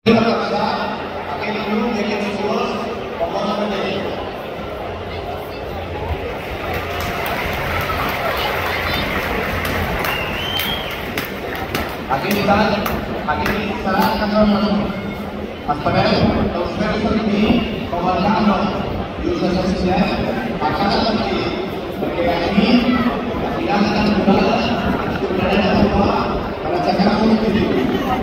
Aquí serà el cançó menor. Espereu que us feu servir com el canó i us necessitem a cada partit, perquè aquí, a final de temporada, ens tornarem a trobar per aixecar un objectiu.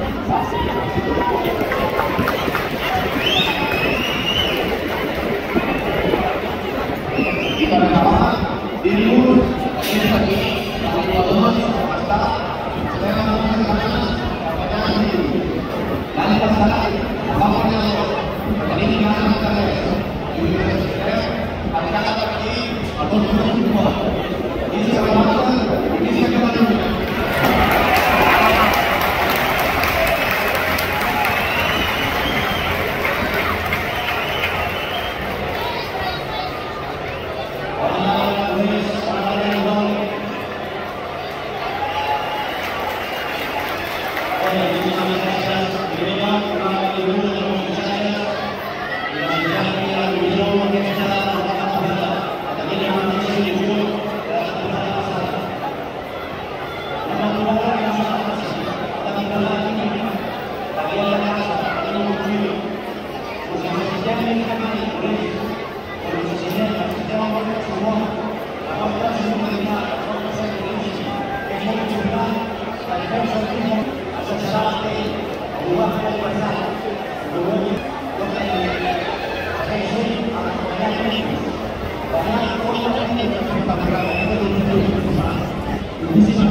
I per acabar, dir-vos que és aquí, els jugadors està estem amb moltes ganes de guanyar el títol. L'any passat va guanyar el tenim ganes de res i us necessitem a cada partit el nostre suport. Visca Barça i visca Catalunya! This is